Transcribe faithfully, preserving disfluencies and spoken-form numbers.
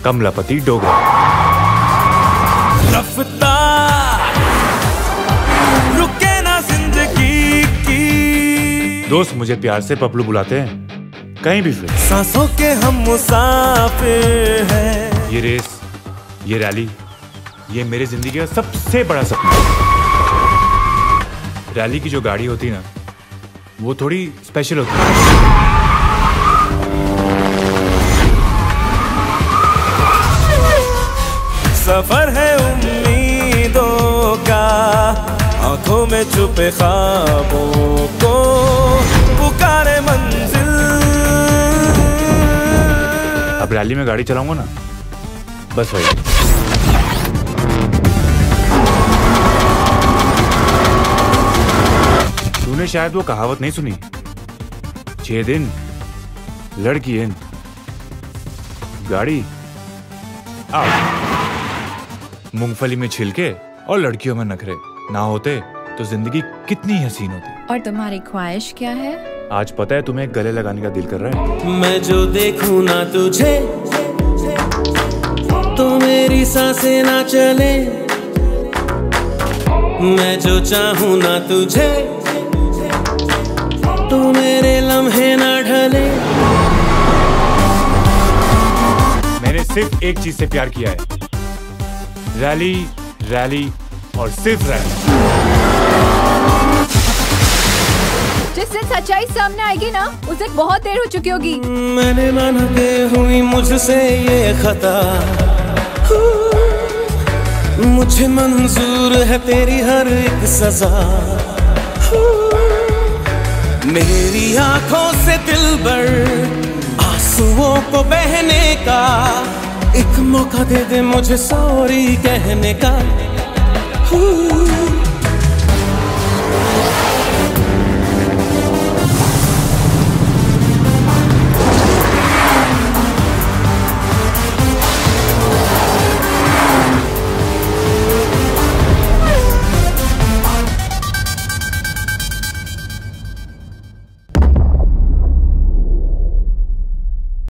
कमलापति डोगरा। रफ्तार रुके ना जिंदगी की। दोस्त मुझे प्यार से पपलू बुलाते हैं, कहीं भी फिर। सांसों के हम मुसाफिर हैं। ये रेस, ये रैली, ये मेरी जिंदगी का सबसे बड़ा सपना है। रैली की जो गाड़ी होती है ना, वो थोड़ी स्पेशल होती है। सफर है उम्मीदों का, आंखों में छुपे ख्वाबों को पुकारे मंजिल। अब रैली में गाड़ी चलाऊंगा ना, बस वही। तूने शायद वो कहावत नहीं सुनी, छह दिन लड़की इन गाड़ी आ। मूंगफली में छिलके और लड़कियों में नखरे ना होते तो जिंदगी कितनी हसीन होती। और तुम्हारी ख्वाहिश क्या है? आज पता है तुम्हें गले लगाने का दिल कर रहा है। मैं जो देखूं ना तुझे तो मेरी सांसें ना चले। मैं जो चाहूं ना तुझे तो मेरे लम्हे ना ढले। मैंने सिर्फ एक चीज से प्यार किया है, रैली, रैली और सिर्फ रैली। जिस दिन सच्चाई सामने आएगी ना, उस दिन बहुत देर हो चुकी होगी। मैंने माना के हुई मुझसे ये खता, मुझे मंजूर है तेरी हर एक सजा। मेरी आंखों से दिलबर आंसुओं को बहने का एक मौका दे दे मुझे सॉरी कहने का।